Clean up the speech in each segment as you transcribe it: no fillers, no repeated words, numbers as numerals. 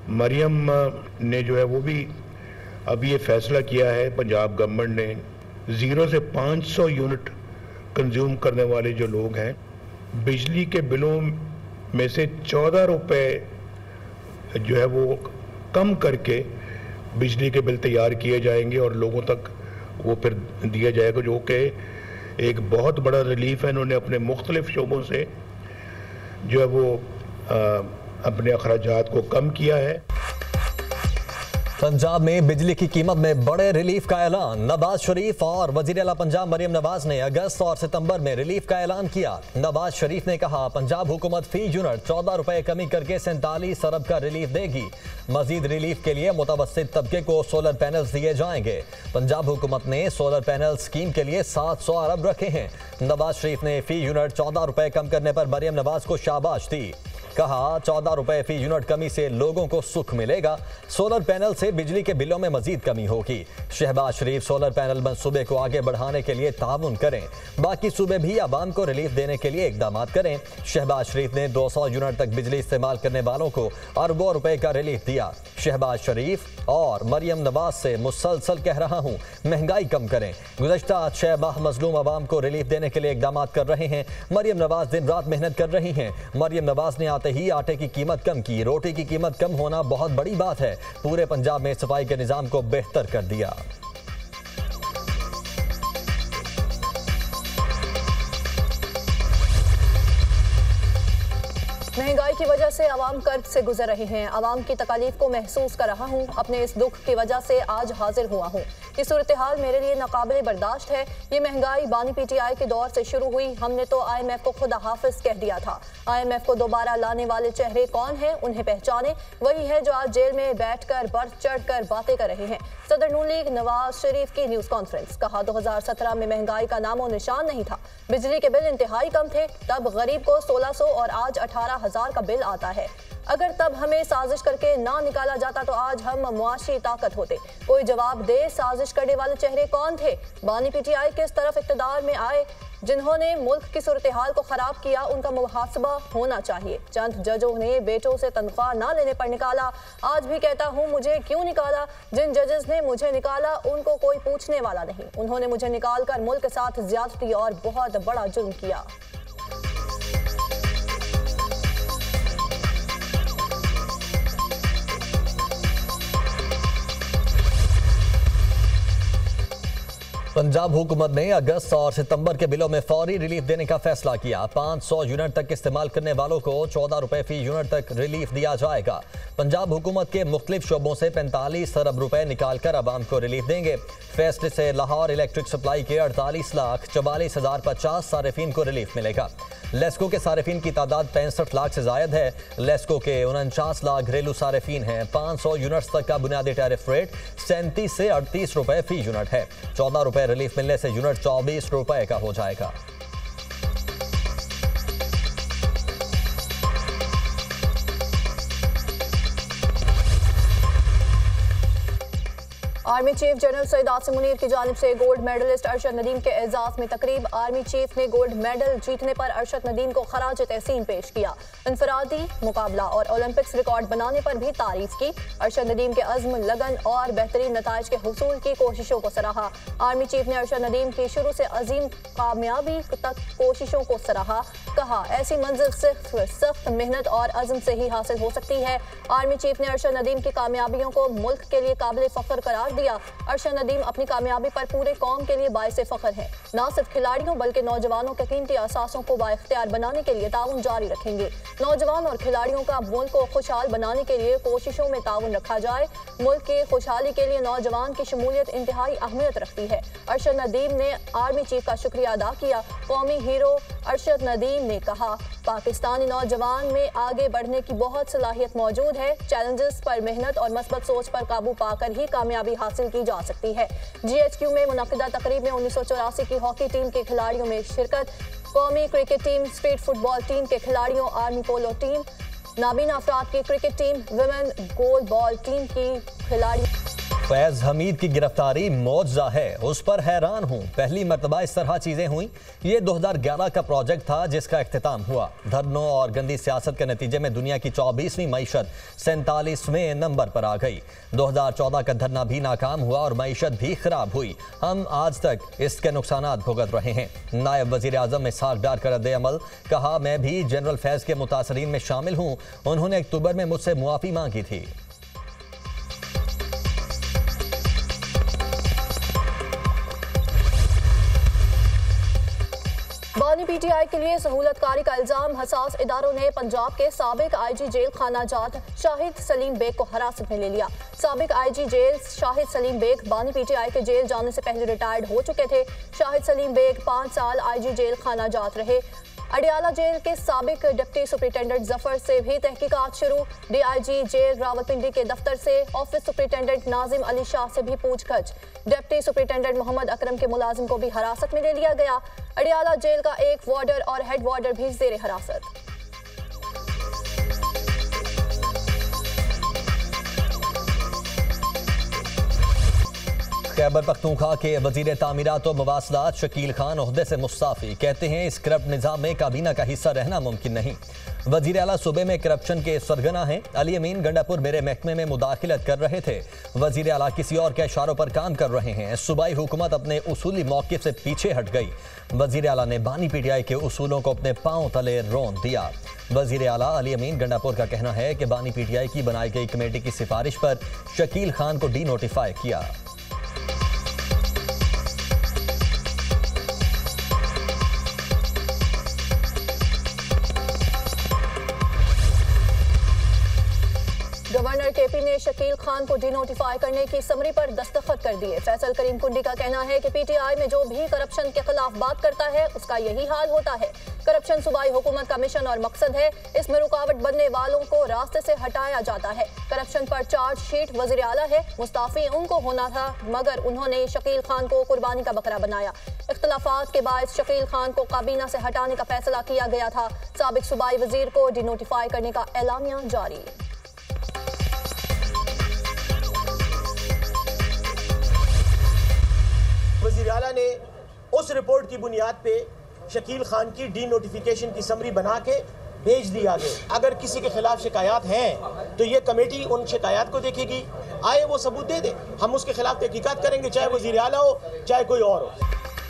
मरियम ने जो है वो भी अभी ये फैसला किया है पंजाब गवर्नमेंट ने 0 से 500 यूनिट कंज्यूम करने वाले जो लोग हैं बिजली के बिलों में से 14 रुपए जो है वो कम करके बिजली के बिल तैयार किए जाएंगे और लोगों तक वो फिर दिया जाएगा, जो कि एक बहुत बड़ा रिलीफ है। इन्होंने अपने मुख्तलिफ शोबों से जो है वो अपने अखराजात को कम किया है। पंजाब में बिजली की कीमत में बड़े रिलीफ का ऐलान। नवाज शरीफ और वजीर आला पंजाब मरियम नवाज ने अगस्त और सितंबर में रिलीफ का ऐलान किया। नवाज शरीफ ने कहा पंजाब हुकूमत फी यूनिट 14 रुपए कमी करके 47 अरब का रिलीफ देगी। मजीद रिलीफ के लिए मुतवस्सित तबके को सोलर पैनल्स दिए जाएंगे। पंजाब हुकूमत ने सोलर पैनल स्कीम के लिए 700 अरब रखे हैं। नवाज शरीफ ने फी यूनिट 14 रुपए कम करने पर मरियम नवाज को शाबाश दी। कहा 14 रुपए फी यूनिट कमी से लोगों को सुख मिलेगा। सोलर पैनल से बिजली के बिलों में मजीद कमी होगी। शहबाज शरीफ सोलर पैनल मंसूबे को आगे बढ़ाने के लिए ताउन करें। बाकी सूबे भी आवाम को रिलीफ देने के लिए इकदाम करें। शहबाज शरीफ ने 200 यूनिट तक बिजली इस्तेमाल करने वालों को अरबों रुपए का रिलीफ दिया। शहबाज शरीफ और मरियम नवाज से मुसलसल कह रहा हूँ महंगाई कम करें। गुज़श्ता 6 माह मजलूम आवाम को रिलीफ देने के लिए इकदाम कर रहे हैं। मरियम नवाज दिन रात मेहनत कर रही हैं। मरियम नवाज ने ही आटे की कीमत कम की। रोटी की कीमत कम होना बहुत बड़ी बात है। पूरे पंजाब में सफाई के निजाम को बेहतर कर दिया। महंगाई की वजह से आवाम कर्ज से गुजर रहे हैं। आवाम की तकालीफ को महसूस कर रहा हूँ। अपने इस दुख की वजह से आज हाजिर हुआ हूँ। ये सूरत हाल मेरे लिए नाकाबिले बर्दाश्त है। ये महंगाई बानी पीटीआई के दौर से शुरू हुई। हमने तो IMF को खुदा हाफिज कह दिया था। IMF को दोबारा लाने वाले चेहरे कौन हैं, उन्हें पहचाने। वही है जो आज जेल में बैठकर बढ़ चढ़कर बातें कर रहे हैं। सदर नून लीग नवाज शरीफ की न्यूज कॉन्फ्रेंस। कहा 2017 में महंगाई का नामो निशान नहीं था। बिजली के बिल इंतहाई कम थे। तब गरीब को 1600 और आज 18,000 का बिल आता है। अगर तब हमें साजिश करके ना निकाला जाता तो आज हम मुआशी ताकत होते। कोई जवाब दे, साजिश करने वाले चेहरे कौन थे? बानी पीटीआई किस तरफ इक़्तिदार में आए? जिन्होंने मुल्क की सूरत हाल को खराब किया उनका मुहासबा होना चाहिए। चंद जजों ने बेटों से तनख्वाह ना लेने पर निकाला। आज भी कहता हूँ मुझे क्यों निकाला? जिन जजेस ने मुझे निकाला उनको कोई पूछने वाला नहीं। उन्होंने मुझे निकाल कर मुल्क के साथ ज्यादती और बहुत बड़ा जुर्म किया। पंजाब हुकूमत ने अगस्त और सितंबर के बिलों में फौरी रिलीफ देने का फैसला किया। 500 यूनिट तक इस्तेमाल करने वालों को 14 रुपए फी यूनिट तक रिलीफ दिया जाएगा। पंजाब हुकूमत के मुख्तलिफ शोबों से 45 अरब रुपए निकाल कर आवाम को रिलीफ देंगे। फैसले से लाहौर इलेक्ट्रिक सप्लाई के 48,44,050 सारिफीन को रिलीफ मिलेगा। लेस्को के सारिफीन की तादाद 65 लाख से जायद है। लेस्को के 49 लाख घरेलू सारिफीन हैं। 500 यूनिट्स तक का बुनियादी टैरिफ रेट 37 से 38 रुपए फी यूनिट है। 14 रुपए रिलीफ मिलने से यूनिट 24 रुपए का हो जाएगा। Army chief general Syed Asim Munir की जानिब से गोल्ड मेडलिस्ट अरशद नदीम के एजाज में तकरीब। आर्मी चीफ ने गोल्ड मेडल जीतने पर अरशद नदीम को खराज तहसीन पेश किया। इनफरादी मुकाबला और ओलंपिक्स रिकॉर्ड बनाने पर भी तारीफ की। अरशद नदीम के अज़्म, लगन और बेहतरीन नताइज के हुसूल की कोशिशों को सराहा। आर्मी चीफ ने अरशद नदीम की शुरू से अजीम कामयाबी तक कोशिशों को सराहा। कहा ऐसी मंजिल सिर्फ सख्त मेहनत और अज़्म से ही हासिल हो सकती है। आर्मी चीफ ने अरशद नदीम की कामयाबियों को मुल्क के लिए काबिल फख्र करार दिया। अरशद नदीम अपनी कामयाबी पर पूरे कौम के लिए बाइसे फख्र है। न सिर्फ खिलाड़ियों बल्कि नौजवानों के कीमती असासों को बाइख्तियार बनाने के लिए ताउन जारी रखेंगे। नौजवान और खिलाड़ियों का मुल्क को खुशहाल बनाने के लिए कोशिशों में ताउन रखा जाए। मुल्क की खुशहाली के लिए नौजवान की शमूलियत इंतहाई अहमियत रखती है। अरशद नदीम ने आर्मी चीफ का शुक्रिया अदा किया। कौमी हीरो अरशद नदीम ने कहा पाकिस्तानी नौजवान में आगे बढ़ने की बहुत सलाहियत मौजूद है। चैलेंजेस पर मेहनत और मस्बत सोच पर काबू पाकर ही कामयाबी हासिल की जा सकती है। GHQ में मुनक्किदा तकरीब में 1984 की हॉकी टीम के खिलाड़ियों में शिरकत। कौमी cricket team, street football team के खिलाड़ियों, आर्मी पोलो टीम, नाबीना अफराद की cricket team, women goal ball team की खिलाड़ी। फैज हमीद की गिरफ्तारी मौजज़ा है, उस पर हैरान हूं। पहली मर्तबा इस तरह चीजें हुई। ये 2011 का प्रोजेक्ट था जिसका इख्तिताम हुआ। धरनों और गंदी सियासत के नतीजे में दुनिया की 24वीं मईशत 47वें नंबर पर आ गई। 2014 का धरना भी नाकाम हुआ और मईशत भी खराब हुई। हम आज तक इसके नुकसानात भुगत रहे हैं। नायब वजीर आजम में साख डार कर रद्द अमल, कहा मैं भी जनरल फैज के मुतासरीन में शामिल हूं। उन्होंने अक्टूबर में मुझसे मुआफी मांगी थी। बानी पीटीआई के लिए सहूलतकारी का इल्जाम। हसास इदारों ने पंजाब के साबिक आईजी जेल खाना जात शाहिद सलीम बेग को हिरासत में ले लिया। साबिक आईजी जेल शाहिद सलीम बेग बानी पीटीआई के जेल जाने से पहले रिटायर्ड हो चुके थे। शाहिद सलीम बेग 5 साल आईजी जेल खाना जात रहे। अडियाला जेल के साबिक डिप्टी सुपरिटेंडेंट जफर से भी तहकीकात शुरू। डीआईजी जेल रावलपिंडी के दफ्तर से ऑफिस सुपरिटेंडेंट नाजिम अली शाह से भी पूछगछ। डिप्टी सुपरिटेंडेंट मोहम्मद अकरम के मुलाजिम को भी हिरासत में ले लिया गया। अडियाला जेल का एक वार्डर और हेड वार्डर भी जेर हिरासत। खैबर पख्तूनख्वा के वजीर तामीरात और मवासलात शकील खान ओहदे से मुस्ताफी, कहते हैं इस करप्ट निज़ाम में काबीना का हिस्सा रहना मुमकिन नहीं। वजीर आला सूबे में करप्शन के सरगना हैं। अली अमीन गंडापुर मेरे महकमे में मुदाखिलत कर रहे थे। वजीर आला किसी और के इशारों पर काम कर रहे हैं। सूबाई हुकूमत अपने उसूली मौक़िफ़ से पीछे हट गई। वजीर आला ने बानी पीटीआई के उसूलों को अपने पांव तले रौंद दिया। वजीर आला अली अमीन गंडापुर का कहना है कि बानी पीटीआई की बनाई गई कमेटी की सिफारिश पर शकील खान को डी नोटिफाई किया। गवर्नर केपी ने शकील खान को डिनोटिफाई करने की समरी पर दस्तखत कर दिए। फैसल करीम कुंडी का कहना है कि पीटीआई में जो भी करप्शन के खिलाफ बात करता है उसका यही हाल होता है। करप्शन सूबाई हुकूमत का मिशन और मकसद है। इसमें रुकावट बनने वालों को रास्ते से हटाया जाता है। करप्शन पर चार्जशीट वजीर आला है। मुस्ताफी उनको होना था मगर उन्होंने शकील खान को कुर्बानी का बकरा बनाया। इख्तलाफात के बाद शकील खान को काबीना से हटाने का फैसला किया गया था। साबिक सूबाई वजीर को डिनोटिफाई करने का एलामिया जारी। वज़ीर आला ने उस रिपोर्ट की बुनियाद पे शकील खान की डी नोटिफिकेशन की समरी बना के भेज दी आगे। अगर किसी के खिलाफ शिकायत हैं तो ये कमेटी उन शिकायत को देखेगी, आए वो सबूत दे दे, हम उसके खिलाफ तहकीकात करेंगे, चाहे वज़ीर आला हो चाहे कोई और हो।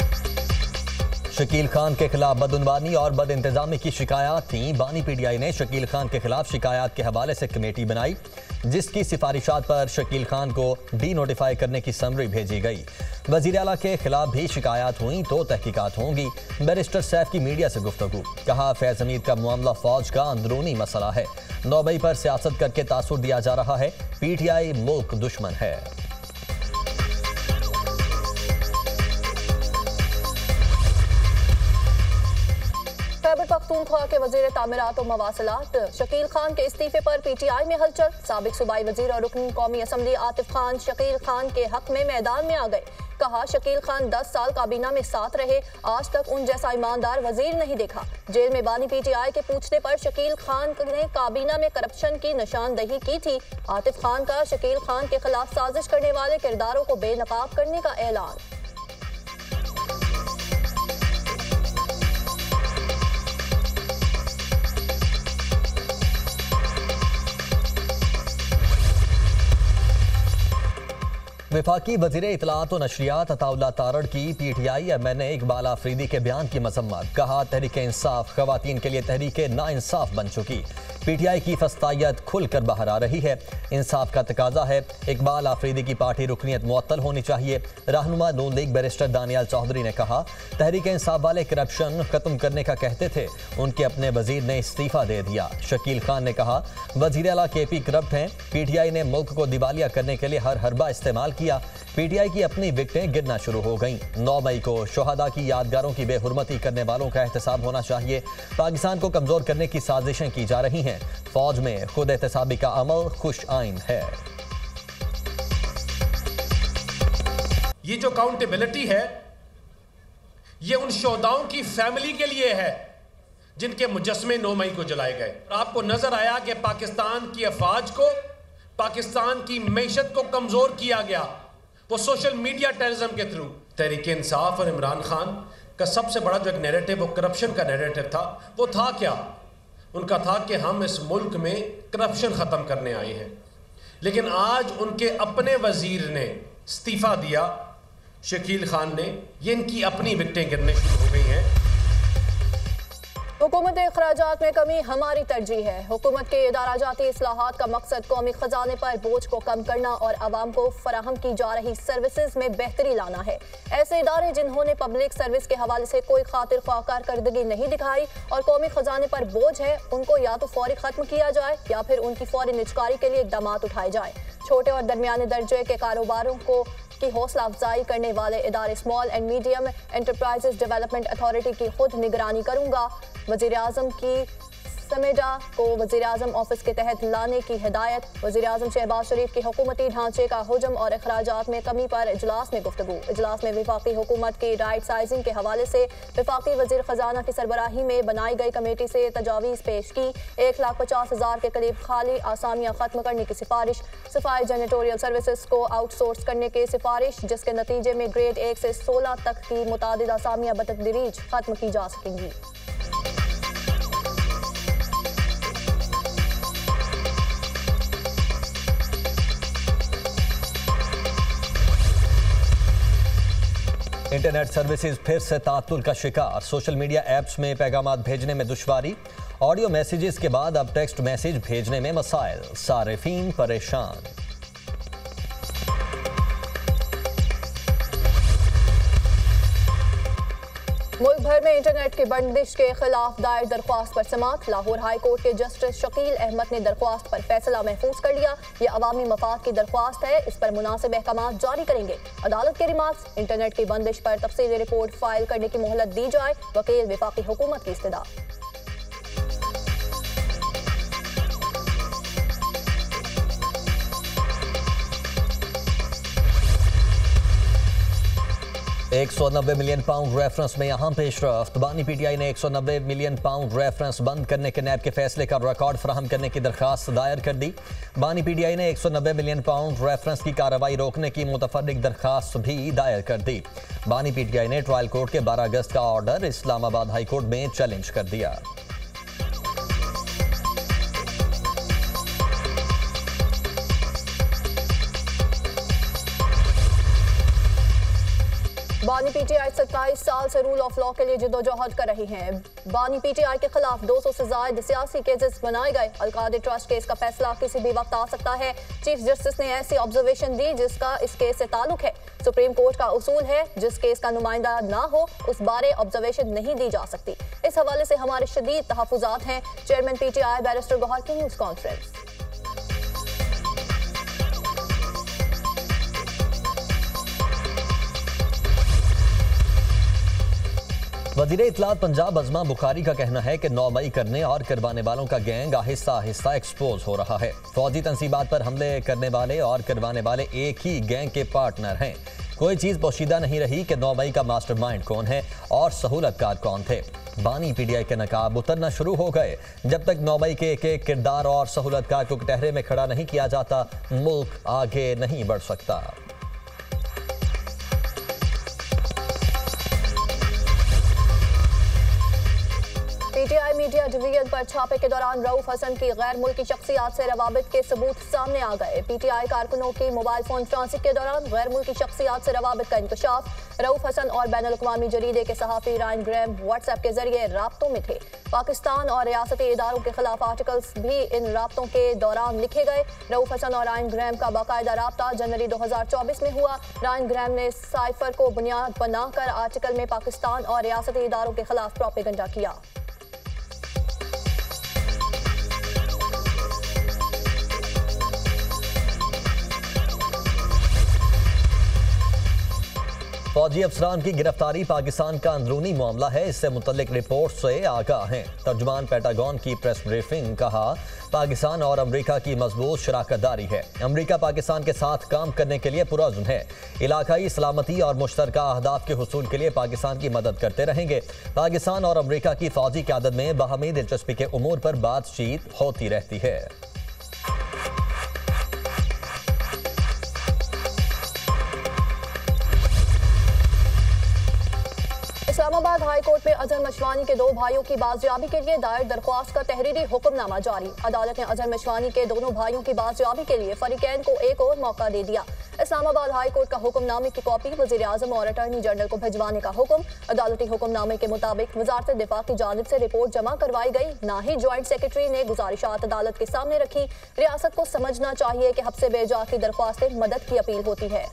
शकील खान के खिलाफ बदउनवानी और बद इंतजामी की शिकायत थी। बानी पीटीआई ने शकील खान के खिलाफ शिकायत के हवाले से कमेटी बनाई जिसकी सिफारिशात पर शकील खान को डी नोटिफाई करने की समरी भेजी गई। वजीर आला के खिलाफ भी शिकायत हुई तो तहकीकात होंगी। बैरिस्टर सैफ की मीडिया से गुफ्तगू, कहा फैज हमीद का मामला फौज का अंदरूनी मसला है। 9 मई पर सियासत करके तासुर दिया जा रहा है। पीटीआई मुल्क दुश्मन है। खैबर पख्तूनख्वा के वजीर तामीरात और मवासलात शकील खान के इस्तीफे पर पीटीआई में हलचल। साबिक सूबाई वजीर और रुकन कौमी असम्बली आतिफ खान शकील खान के हक में मैदान में आ गए। कहा शकील खान 10 साल काबीना में साथ रहे, आज तक उन जैसा ईमानदार वजीर नहीं देखा। जेल में बानी पीटीआई के पूछने पर शकील खान ने काबीना में करप्शन की निशानदही की थी। आतिफ खान का शकील खान के खिलाफ साजिश करने वाले किरदारों को बेनकाब करने का ऐलान। वफाकी वजीर इतलात और नशरियात अताउल्लाह तारड़ की पीटीआई एमएनए इकबाल आफरीदी के बयान की मजम्मत। कहा तहरीक इंसाफ खवातीन के लिए तहरीक नाइंसाफ बन चुकी। पीटीआई की फस्तायत खुलकर बाहर आ रही है। इंसाफ का तकाजा है। इकबाल आफरीदी की पार्टी रुकनीत मुअत्तल होनी चाहिए। रहनुमा नून लीग बैरिस्टर दानियाल चौधरी ने कहा तहरीक इंसाफ वाले करप्शन खत्म करने का कहते थे, उनके अपने वजीर ने इस्तीफा दे दिया। शकील खान ने कहा वजीर आला केपी करप्ट हैं। पीटीआई ने मुल्क को दिवालिया करने के लिए हर हरबा इस्तेमाल किया। पीटीआई की अपनी विकटें गिरना शुरू हो गईं। 9 मई को शोहदा की यादगारों की बेहुरमती करने वालों का एहतसाब होना चाहिए। पाकिस्तान को कमजोर करने की साजिशें की जा रही हैं। फौज में खुद एहतसाबी का अमल खुश आइन है। ये जो अकाउंटेबिलिटी है ये उन शोहदाओं की फैमिली के लिए है जिनके मुजस्मे 9 मई को जलाए गए। आपको नजर आया कि पाकिस्तान की अफवाज को पाकिस्तान की मैशत को कमजोर किया गया, वो सोशल मीडिया टेररिज्म के थ्रू। तहरीक इंसाफ और इमरान खान का सबसे बड़ा जो एक नैरेटिव, वो करप्शन का नैरेटिव था। वो था क्या? उनका था कि हम इस मुल्क में करप्शन ख़त्म करने आए हैं। लेकिन आज उनके अपने वजीर ने इस्तीफ़ा दिया, शकील खान ने। ये इनकी अपनी विकटें गिरने शुरू हो गई हैं। हुकूमत अखराजात में कमी हमारी तरजीह है। हुकूमत के इदाराजाती इस्लाहात का मकसद कौमी खजाने पर बोझ को कम करना और आवाम को फराहम की जा रही सर्विसेज में बेहतरी लाना है। ऐसे इदारे जिन्होंने पब्लिक सर्विस के हवाले से कोई खातिर ख्वाह कारकर्दगी नहीं दिखाई और कौमी खजाने पर बोझ है, उनको या तो फौरी खत्म किया जाए या फिर उनकी फौरी निजकारी के लिए इकदाम उठाए जाएं। छोटे और दरमियाने दर्जे के कारोबारों की हौसला अफजाई करने वाले इदारे small and medium enterprises development authority की खुद निगरानी करूंगा। वज़ीर आज़म की समेडा को वज़ीर आज़म ऑफिस के तहत लाने की हिदायत। वज़ीर आज़म शहबाज शरीफ की हुकूमती ढांचे का हुजम और अखराजात में कमी पर इजलास में गुफ्तगू। इजलास में वफाकी हुकूमत की राइट साइजिंग के हवाले से वफाकी वज़ीर ख़जाना की सरबराही में बनाई गई कमेटी से तजावीज़ पेश की। 1,50,000 के करीब खाली आसामियाँ ख़त्म करने की सिफारिश। सफाई जेनेटोरियल सर्विसेज को आउटसोर्स करने की सिफारिश, जिसके नतीजे में ग्रेड 1 से 16 तक की मुतादिद आसामियाँ बतदरीज ख़त्म की जा सकेंगी। इंटरनेट सर्विसेज फिर से तातुल का शिकार। सोशल मीडिया ऐप्स में पैगाम भेजने में दुश्वारी। ऑडियो मैसेजेस के बाद अब टेक्स्ट मैसेज भेजने में मसाइल। सारिफीन परेशान। मुल्क भर में इंटरनेट की बंदिश के खिलाफ दायर दरख्वास्त पर समाअत। लाहौर हाई कोर्ट के जस्टिस शकील अहमद ने दरख्वास्त पर फैसला महफूज कर लिया। ये अवामी मफाद की दरख्वास्त है, इस पर मुनासिब अहकाम जारी करेंगे। अदालत के रिमार्क्स, इंटरनेट की बंदिश पर तफसीली रिपोर्ट फाइल करने की मोहलत दी जाए। वकील वफाकी हुकूमत की इस्तदा। £190 मिलियन रेफरेंस में अहम पेशरफ्त। बानी पीटीआई ने £190 मिलियन रेफरेंस बंद करने के नैब के फैसले का रिकॉर्ड फराहम करने की दरखास्त दायर कर दी। बानी पीटीआई ने £190 मिलियन रेफरेंस की कार्रवाई रोकने की मुतफर्रिक दरखास्त भी दायर कर दी। बानी पीटीआई ने ट्रायल कोर्ट के 12 अगस्त का ऑर्डर इस्लामाबाद हाई कोर्ट में चैलेंज कर दिया। बानी पीटीआई 27 साल से रूल ऑफ लॉ के लिए जदोजहद कर रही हैं। बानी पीटीआई के खिलाफ 200 से ज्यादा सियासी केसेस बनाए गए। अलकादी ट्रस्ट केस का फैसला किसी भी वक्त आ सकता है। चीफ जस्टिस ने ऐसी ऑब्जर्वेशन दी जिसका इस केस से ताल्लुक है। सुप्रीम कोर्ट का उसूल है, जिस केस का नुमाइंदा ना हो उस बारे ऑब्जर्वेशन नहीं दी जा सकती। इस हवाले से हमारे शदीद तहफ़्फ़ुज़ात हैं। चेयरमैन पीटीआई बैरिस्टर गौहर की न्यूज़ कॉन्फ्रेंस। वज़ीर इत्तलात पंजाब अज़मा बुखारी का कहना है कि 9 मई करने और करवाने वालों का गैंग आहिस्ता आहिस्ता एक्सपोज हो रहा है। फौजी तंसीबात पर हमले करने वाले और करवाने वाले एक ही गैंग के पार्टनर हैं। कोई चीज़ पोशीदा नहीं रही कि 9 मई का मास्टरमाइंड कौन है और सहूलतकार कौन थे। बानी पीटीआई के नकाब उतरना शुरू हो गए। जब तक 9 मई के एक किरदार और सहूलतकार को कटहरे में खड़ा नहीं किया जाता, मुल्क आगे नहीं बढ़ सकता। पीटीआई मीडिया डिवीजन पर छापे के दौरान रऊफ हसन की गैर मुल्की शख्सियात से रवाबित के सबूत सामने आ गए। पीटीआई कारकुनों की मोबाइल फोन ट्रांसिट के दौरान गैर मुल्की शख्सियात से रवाबित का इंकशाफ। रऊफ हसन और बैनुल अक़वामी जरीदे के सहाफ़ी रायन ग्रैम व्हाट्सएप के जरिए राब्तों में थे। पाकिस्तान और रियासती इदारों के खिलाफ आर्टिकल्स भी इन राब्तों के दौरान लिखे गए। रऊफ हसन और रायन ग्रैम का बाकायदा राब्ता जनवरी 2024 में हुआ। रायन ग्रैम ने साइफर को बुनियाद बनाकर आर्टिकल में पाकिस्तान और रियासती इदारों के खिलाफ प्रोपेगेंडा किया। फौजी अफसरान की गिरफ्तारी पाकिस्तान का अंदरूनी मामला है, इससे मुतल्लिक रिपोर्ट से आगाह हैं। तर्जुमान पेंटागन की प्रेस ब्रीफिंग, कहा पाकिस्तान और अमेरिका की मजबूत शराकतदारी है। अमेरिका पाकिस्तान के साथ काम करने के लिए पुरअज़्म है। इलाकाई सलामती और मुश्तरका अहदाफ के हुसूल के लिए पाकिस्तान की मदद करते रहेंगे। पाकिस्तान और अमेरिका की फौजी क़यादत में बाहमी दिलचस्पी के उमूर पर बातचीत होती रहती है। इस्लामाबाद हाई कोर्ट में अजहर मशवानी के दो भाइयों की बाजियाबी के लिए दायर दरख्वास्त का तहरीरी हुक्मनामा जारी। अदालत ने अजहर मशवानी के दोनों भाइयों की बाजियाबी के लिए फरीकैन को एक और मौका दे दिया। इस्लामाबाद हाई कोर्ट का हुक्मनामे की कॉपी वजीर आजम और अटॉर्नी जनरल को भिजवाने का हुक्म। अदालती हुक्मनामे के मुताबिक वजारत दिफा की जानिब से रिपोर्ट जमा करवाई गई, ना ही ज्वाइंट सेक्रेटरी ने गुजारिशात अदालत के सामने रखी। रियासत को समझना चाहिए कि हब्से बेजा की दरख्वास्तें मदद की अपील होती है।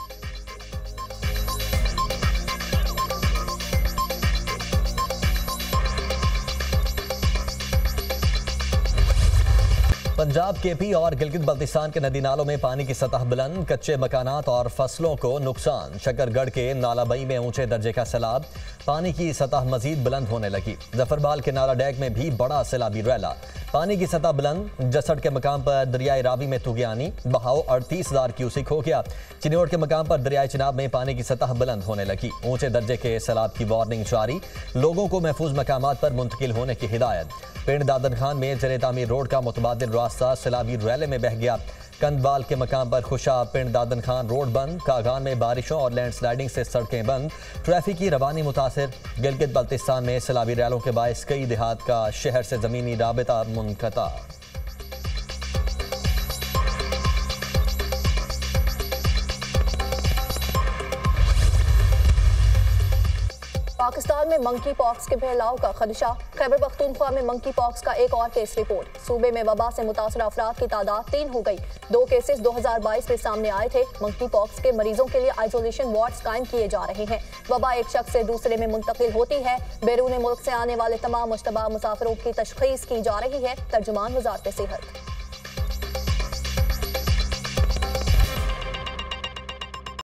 पंजाब, केपी और गिलगित बल्तिस्तान के नदी नालों में पानी की सतह बुलंद, कच्चे मकानात और फसलों को नुकसान। शकरगढ़ के नालाबई में ऊंचे दर्जे का सैलाब, पानी की सतह मजीद बुलंद होने लगी। जफरबाल के नाला डैक में भी बड़ा सैलाबी रैला, पानी की सतह बुलंद। जसड़ के मकाम पर दरियाई रावी में तुगियानी, बहाव 38,000 क्यूसिक हो गया। चिन्नौर के मकाम पर दरियाई चिनाब में पानी की सतह बुलंद होने लगी। ऊंचे दर्जे के सैलाब की वार्निंग जारी, लोगों को महफूज मकामात पर मुंतकिल होने की हिदायत। पिंड दादन खान में ज़ेरे तामीर रोड का मुतबादिल रास्ता सैलाबी रैले में बह गया। कंदबाल के मकाम पर खुशा पिंड दादन खान रोड बंद। कागान में बारिशों और लैंडस्लाइडिंग से सड़कें बंद, ट्रैफिक की रवानी मुतासिर। गिलगित बल्तिस्तान में सैलाबी रैलों के बायस कई देहात का शहर से ज़मीनी राबिता मुनक़ता। पाकिस्तान में मंकी पॉक्स के फैलाव का खदशा, खैबर पख्तूनख्वा में मंकी पॉक्स का एक और केस रिपोर्ट। सूबे में वबा से मुतासर अफराद की तादाद 3 हो गई। 2 केसेस 2022 में सामने आए थे। मंकी पॉक्स के मरीजों के लिए आइसोलेशन वार्ड्स कायम किए जा रहे हैं। वबा एक शख्स से दूसरे में मुंतकिल होती है। बैरून मुल्क से आने वाले तमाम मुश्तबा मुसाफिरों की तशखीस की जा रही है। तर्जुमान वजारत सेहत।